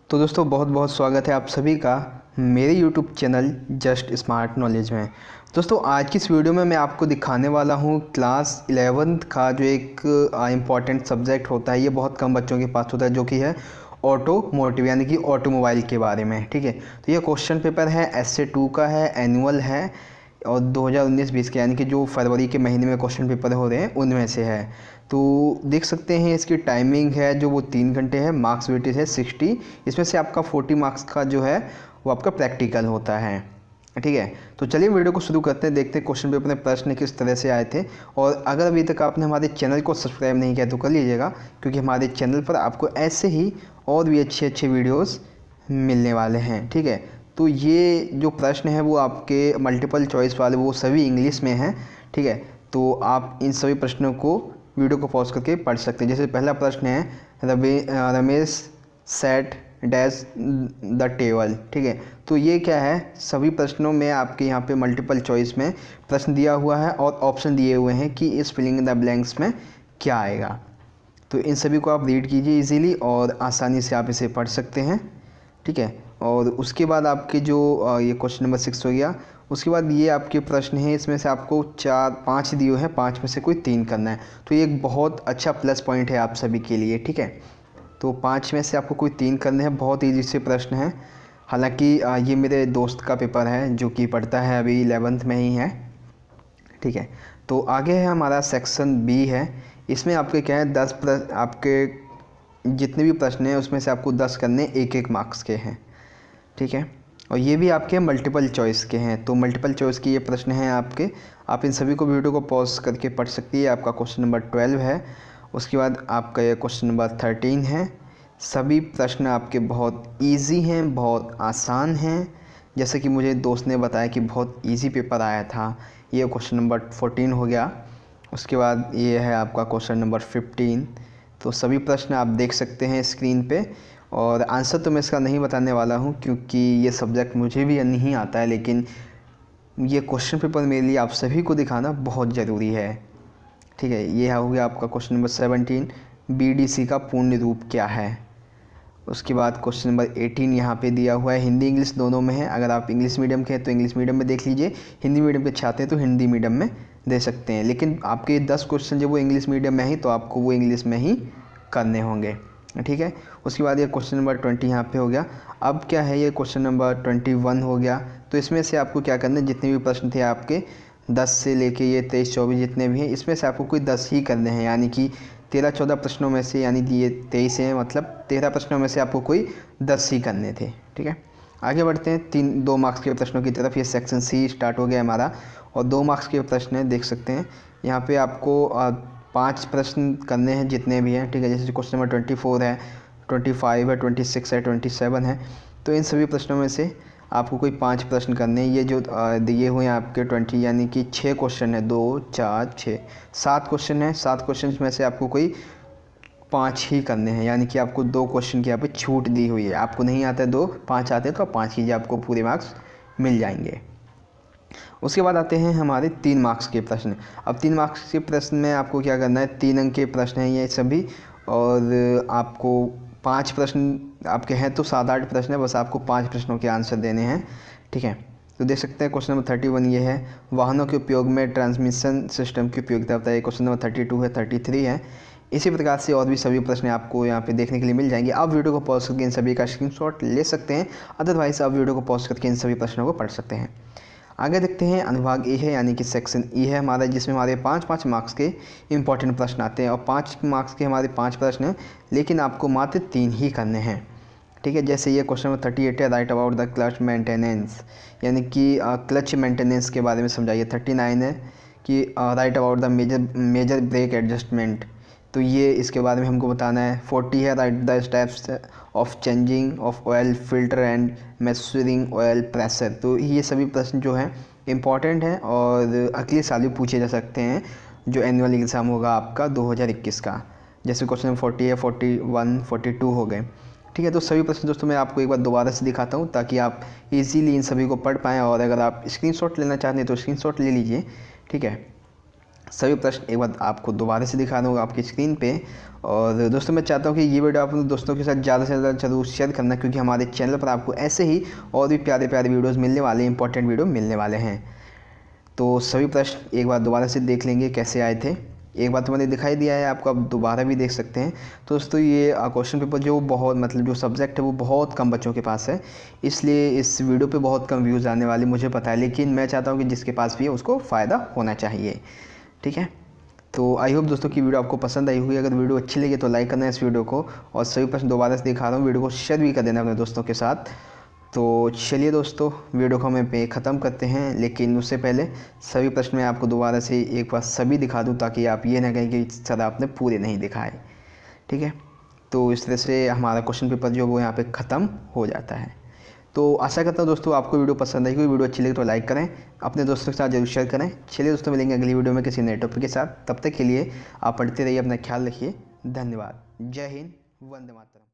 तो दोस्तों बहुत बहुत स्वागत है आप सभी का मेरे YouTube channel just smart knowledge में। दोस्तों आज की इस वीडियो में मैं आपको दिखाने वाला हूँ क्लास 11th का जो एक इम्पॉर्टेंट सब्जेक्ट होता है। ये बहुत कम बच्चों के पास होता है, जो कि है ऑटोमोटिव यानी कि ऑटोमोबाइल के बारे में। ठीक है, तो ये क्वेश्चन पेपर है SA-2 का है, एनुअल है और 2019-20 के यानी कि जो फरवरी के महीने में क्वेश्चन पेपर हो रहे हैं उनमें से है। तो देख सकते हैं इसकी टाइमिंग है जो वो 3 घंटे है, मार्क्स वेटेज है 60। इसमें से आपका 40 मार्क्स का जो है वो आपका प्रैक्टिकल होता है। ठीक है, तो चलिए वीडियो को शुरू करते हैं, देखते हैं क्वेश्चन पेपर में प्रश्न किस तरह से आए थे। और अगर अभी तक आपने हमारे चैनल को सब्सक्राइब नहीं किया तो कर लीजिएगा, क्योंकि हमारे चैनल पर आपको ऐसे ही और भी अच्छे वीडियोज़ मिलने वाले हैं। ठीक है, तो ये जो प्रश्न है वो आपके मल्टीपल चॉइस वाले वो सभी इंग्लिश में हैं। ठीक है, तो आप इन सभी प्रश्नों को वीडियो को पॉज करके पढ़ सकते हैं। जैसे पहला प्रश्न है Ramesh set dash the table. ठीक है, तो ये क्या है, सभी प्रश्नों में आपके यहाँ पे मल्टीपल चॉइस में प्रश्न दिया हुआ है और ऑप्शन दिए हुए हैं कि इस फिलिंग इन द ब्लैंक्स में क्या आएगा। तो इन सभी को आप रीड कीजिए इजीली और आसानी से आप इसे पढ़ सकते हैं। ठीक है, और उसके बाद आपके जो ये क्वेश्चन नंबर 6 हो गया। उसके बाद ये आपके प्रश्न हैं, इसमें से आपको 4-5 दिए हैं, 5 में से कोई 3 करना है। तो ये एक बहुत अच्छा प्लस पॉइंट है आप सभी के लिए। ठीक है, तो 5 में से आपको कोई 3 करने हैं। बहुत ईजी से प्रश्न है। हालांकि ये मेरे दोस्त का पेपर है जो कि पढ़ता है अभी 11th में ही है। ठीक है, तो आगे है हमारा सेक्शन बी है। इसमें आपके क्या है 10 आपके जितने भी प्रश्न हैं उसमें से आपको 10 करने 1-1 मार्क्स के हैं। ठीक है, और ये भी आपके मल्टीपल चॉइस के हैं। तो मल्टीपल चॉइस के ये प्रश्न हैं आपके, आप इन सभी को वीडियो को पॉज करके पढ़ सकती है। आपका क्वेश्चन नंबर 12 है। उसके बाद आपका ये क्वेश्चन नंबर 13 है। सभी प्रश्न आपके बहुत इजी हैं, बहुत आसान हैं। जैसे कि मुझे दोस्त ने बताया कि बहुत इजी पेपर आया था। ये क्वेश्चन नंबर 14 हो गया। उसके बाद ये है आपका क्वेश्चन नंबर 15। तो सभी प्रश्न आप देख सकते हैं स्क्रीन पे। और आंसर तो मैं इसका नहीं बताने वाला हूँ, क्योंकि ये सब्जेक्ट मुझे भी नहीं आता है, लेकिन ये क्वेश्चन पेपर मेरे लिए आप सभी को दिखाना बहुत ज़रूरी है। ठीक है, ये हो गया आपका क्वेश्चन नंबर 17, BDC का पूर्ण रूप क्या है। उसके बाद क्वेश्चन नंबर 18 यहाँ पे दिया हुआ है, हिंदी इंग्लिश दोनों में है। अगर आप इंग्लिश मीडियम के हैं तो इंग्लिश मीडियम में देख लीजिए, हिंदी मीडियम के छात्र हैं तो हिंदी मीडियम में दे सकते हैं। लेकिन आपके 10 क्वेश्चन जब वो इंग्लिश मीडियम में ही, तो आपको वो इंग्लिश में ही करने होंगे। ठीक है, उसके बाद ये क्वेश्चन नंबर 20 यहाँ पे हो गया। अब क्या है, ये क्वेश्चन नंबर 21 हो गया। तो इसमें से आपको क्या करना है, जितने भी प्रश्न थे आपके 10 से लेके ये 23-24 जितने भी हैं, इसमें से आपको कोई 10 ही करने हैं। यानी कि 13-14 प्रश्नों में से, यानी कि ये 23 हैं, मतलब 13 प्रश्नों में से आपको कोई 10 ही करने थे। ठीक है, आगे बढ़ते हैं 2 मार्क्स के प्रश्नों की तरफ। ये सेक्शन सी स्टार्ट हो गया हमारा और 2 मार्क्स के प्रश्न हैं, देख सकते हैं यहाँ पे आपको 5 प्रश्न करने हैं जितने भी हैं। ठीक है, जैसे क्वेश्चन नंबर 24 है, 25 है, 26 है, 27 है। तो इन सभी प्रश्नों में से आपको कोई 5 प्रश्न करने हैं। ये जो दिए हुए हैं आपके 20 यानी कि 6 क्वेश्चन है, 2 4 6 7 क्वेश्चन है। 7 क्वेश्चन में से आपको कोई 5 ही करने हैं। यानी कि आपको 2 क्वेश्चन की यहाँ पे छूट दी हुई है। आपको नहीं आता है 2, 5 आते हैं तो आप 5 कीजिए, आपको पूरे मार्क्स मिल जाएंगे। उसके बाद आते हैं हमारे 3 मार्क्स के प्रश्न। अब 3 मार्क्स के प्रश्न में आपको क्या करना है, 3 अंक के प्रश्न हैं ये सभी, और आपको 5 प्रश्न आपके हैं तो 7-8 प्रश्न है, बस आपको 5 प्रश्नों के आंसर देने हैं। ठीक है, तो देख सकते हैं क्वेश्चन नंबर 31 ये है, वाहनों के उपयोग में ट्रांसमिशन सिस्टम की उपयोगिता बताइए। क्वेश्चन नंबर 32 है, 33 है। इसी प्रकार से और भी सभी प्रश्न आपको यहाँ पे देखने के लिए मिल जाएंगे। आप वीडियो को पॉज करके इन सभी का स्क्रीनशॉट ले सकते हैं, अदरवाइज आप वीडियो को पॉज करके इन सभी प्रश्नों को पढ़ सकते हैं। आगे देखते हैं अनुभाग ए है, यानी कि सेक्शन ई है हमारा, जिसमें हमारे 5-5 मार्क्स के इंपॉर्टेंट प्रश्न आते हैं। और 5 मार्क्स के हमारे 5 प्रश्न हैं, लेकिन आपको मात्र 3 ही करने हैं। ठीक है, जैसे ये क्वेश्चन नंबर 38 है, right about the clutch maintenance, यानी कि क्लच मेंटेनेंस के बारे में समझाइए। 39 है कि right about the major brake adjustment, तो ये इसके बारे में हमको बताना है। 40 है, right the steps of changing of oil filter and measuring oil pressure. तो ये सभी प्रश्न जो हैं इम्पॉर्टेंट हैं और अगले साल भी पूछे जा सकते हैं, जो एनुअल एग्ज़ाम होगा आपका 2021 का। जैसे क्वेश्चन 40 है, 41, 42 हो गए। ठीक है, तो सभी प्रश्न दोस्तों मैं आपको एक बार दोबारा से दिखाता हूँ, ताकि आप इजीली इन सभी को पढ़ पाएँ। और अगर आप स्क्रीनशॉट लेना चाहते हैं तो स्क्रीनशॉट ले लीजिए। ठीक है, सभी प्रश्न एक बार आपको दोबारा से दिखा दूँगा आपकी स्क्रीन पे। और दोस्तों मैं चाहता हूँ कि ये वीडियो आप दोस्तों के साथ ज़्यादा से ज़्यादा जरूर शेयर करना, क्योंकि हमारे चैनल पर आपको ऐसे ही और भी प्यारे प्यारे वीडियोज़ मिलने वाले, इंपॉर्टेंट वीडियो मिलने वाले हैं। तो सभी प्रश्न एक बार दोबारा से देख लेंगे कैसे आए थे। एक बार तो मैंने दिखाई दिया है आपको, आप दोबारा भी देख सकते हैं। तो दोस्तों ये क्वेश्चन पेपर जो बहुत मतलब जो सब्जेक्ट है वो बहुत कम बच्चों के पास है, इसलिए इस वीडियो पे बहुत कम व्यूज़ आने वाले मुझे पता है, लेकिन मैं चाहता हूँ कि जिसके पास भी है उसको फ़ायदा होना चाहिए। ठीक है, तो आई होप दोस्तों की वीडियो आपको पसंद आई होगी। अगर वीडियो अच्छी लगी तो लाइक करना है इस वीडियो को, और सभी प्रश्न दोबारा से दिखा रहा हूँ, वीडियो को शेयर भी कर देना अपने दोस्तों के साथ। तो चलिए दोस्तों वीडियो को हमें पे ख़त्म करते हैं, लेकिन उससे पहले सभी प्रश्न मैं आपको दोबारा से एक बार सभी दिखा दूं, ताकि आप ये ना कहें कि सर आपने पूरे नहीं दिखाए। ठीक है, तो इस तरह से हमारा क्वेश्चन पेपर जो वो यहाँ पे ख़त्म हो जाता है। तो आशा करता हूँ दोस्तों आपको वीडियो पसंद आई होगी। वीडियो अच्छी लगी तो लाइक करें, अपने दोस्तों के साथ जरूर शेयर करें। चलिए दोस्तों मिलेंगे अगली वीडियो में किसी नए टॉपिक के साथ। तब तक के लिए आप पढ़ते रहिए, अपना ख्याल रखिए। धन्यवाद। जय हिंद, वंदे मातरम।